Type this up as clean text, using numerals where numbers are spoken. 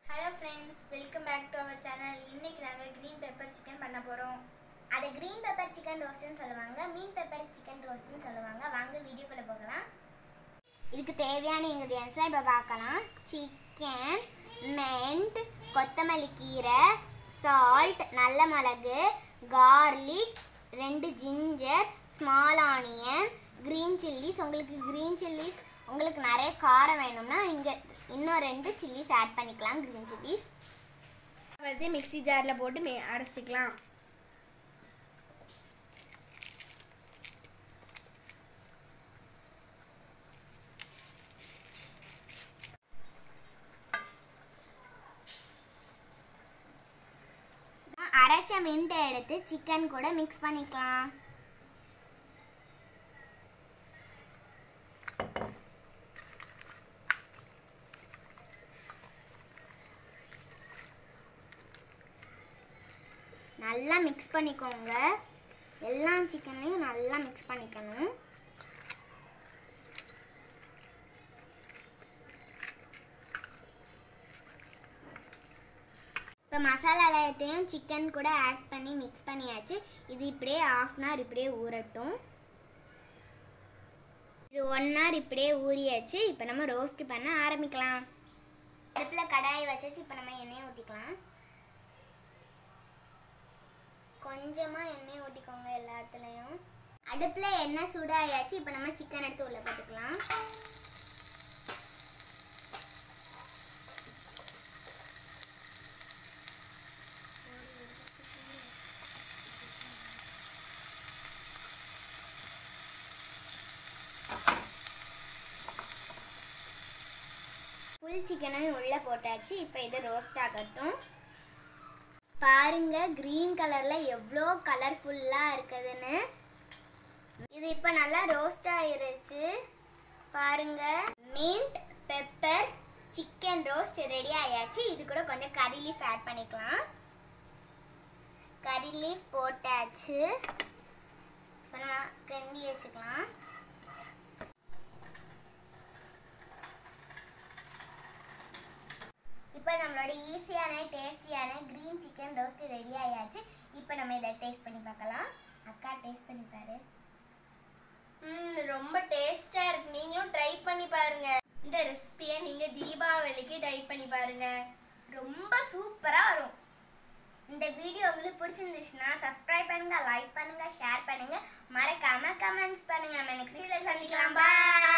Hello friends, welcome back to our channel. இன்னைக்கு நாங்க green pepper chicken பண்ண போறோம். அது green pepper chicken roast னு சொல்லுவாங்க, மீன் pepper chicken roast னு சொல்லுவாங்க. வாங்க வீடியோக்குள்ள போகலாம். இதுக்கு தேவையான ingredients இப்ப பார்க்கலாம். chicken, mint, கொத்தமல்லி கீரை, salt, நல்ல மிளகு, garlic, 2 ginger, small onion, green chilies. உங்களுக்கு green chilies உங்களுக்கு நிறைய காரம் வேணும்னா இங்க இன்னும் 2 chilies ஆட் பண்ணிக்கலாம். green chilies வந்து மிக்ஸி ஜார்ல போட்டு அரைச்சிக்கலாம். அரைச்ச மின்ட் எடுத்து சிக்கன் கூட மிக்ஸ் பண்ணிக்கலாம். நல்லா மிக்ஸ் பண்ணிக்கோங்க. எல்லா சிக்கனையும் நல்லா மிக்ஸ் பண்ணிக்கணும். இப்போ மசாலா எல்லாத்தையும் சிக்கன் கூட ஆட் பண்ணி மிக்ஸ் பண்ணியாச்சு. இது இப்படியே 1/2 hour இப்படியே ஊறட்டும். இது 1 hour இப்படியே ஊறியாச்சு. இப்போ நம்ம ரோஸ்ட் பண்ண ஆரம்பிக்கலாம். அடுப்பில் கடாய் வச்சாச்சு. இப்போ நம்ம எண்ணெயை ஊற்றிக்கலாம். கொஞ்சமாக எண்ணெய் ஊற்றிக்கோங்க எல்லாத்துலேயும். அடுப்பில் எண்ணெய் சூடாயாச்சு. இப்போ நம்ம சிக்கன் எடுத்து உள்ளே போட்டுக்கலாம். ஃபுல் சிக்கனையும் உள்ளே போட்டாச்சு. இப்போ இது ரோஸ்ட் ஆகட்டும். பாருங்க கிரீன் கலர்ல எவ்வளோ கலர்ஃபுல்லாக இருக்குதுன்னு. இது இப்போ நல்லா ரோஸ்ட் ஆயிருச்சு. பாருங்க mint pepper chicken roast ready ஆயாச்சு. இது கூட கொஞ்சம் கறி லீஃப் ஆட் பண்ணிக்கலாம். கறி லீஃப் போட்டாச்சு. இப்போ நம்ம கிண்டி வச்சுக்கலாம். இப்போ நம்மளோட ஈஸியான டேஸ்டியான கிரீன் சிக்கன் ரோஸ்ட் ரெடி ஆயாச்சு. இப்போ நம்ம இதை டேஸ்ட் பண்ணி பார்க்கலாம். அக்கா டேஸ்ட் பண்ணி பாரு. ரொம்ப டேஸ்டா இருக்கு. நீங்களும் ட்ரை பண்ணி பாருங்க. இந்த ரெசிபியை நீங்க தீபாவளிக்கு ட்ரை பண்ணி பாருங்க. ரொம்ப சூப்பரா வரும். இந்த வீடியோ உங்களுக்கு பிடிச்சிருந்துச்சுன்னா சப்ஸ்கிரைப் பண்ணுங்க, லைக் பண்ணுங்க, ஷேர் பண்ணுங்க, மறக்காம கமெண்ட்ஸ் பண்ணுங்க. நம்ம நெக்ஸ்ட் வீடியோல சந்திக்கலாம். பாய்.